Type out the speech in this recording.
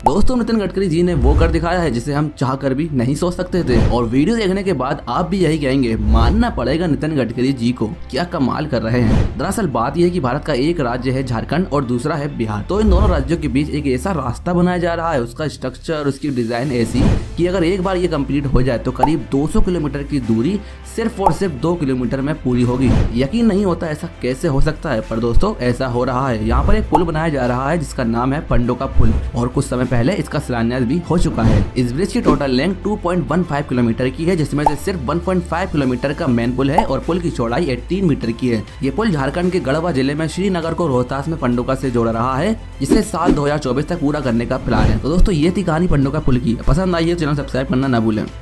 दोस्तों नितिन गडकरी जी ने वो कर दिखाया है जिसे हम चाह कर भी नहीं सोच सकते थे, और वीडियो देखने के बाद आप भी यही कहेंगे, मानना पड़ेगा नितिन गडकरी जी को, क्या कमाल कर रहे हैं। दरअसल बात यह है कि भारत का एक राज्य है झारखंड और दूसरा है बिहार, तो इन दोनों राज्यों के बीच एक ऐसा रास्ता बनाया जा रहा है, उसका स्ट्रक्चर, उसकी डिजाइन ऐसी कि अगर एक बार ये कंप्लीट हो जाए तो करीब 200 किलोमीटर की दूरी सिर्फ और सिर्फ 2 किलोमीटर में पूरी होगी। यकीन नहीं होता ऐसा कैसे हो सकता है, पर दोस्तों ऐसा हो रहा है। यहाँ पर एक पुल बनाया जा रहा है जिसका नाम है पंडो का पुल, और कुछ समय पहले इसका शिलान्यास भी हो चुका है। इस ब्रिज की टोटल लेंथ 2.15 किलोमीटर की है, जिसमें से सिर्फ 1.5 किलोमीटर का मेन पुल है और पुल की चौड़ाई 18 मीटर की है। ये पुल झारखंड के गढ़वा जिले में श्रीनगर को रोहतास में पंडोका से जोड़ रहा है, जिसे साल 2024 तक पूरा करने का प्लान है। तो दोस्तों ये थी कहानी पंडोका पुल की। पसंद आई है चैनल सब्सक्राइब करना ना भूलें।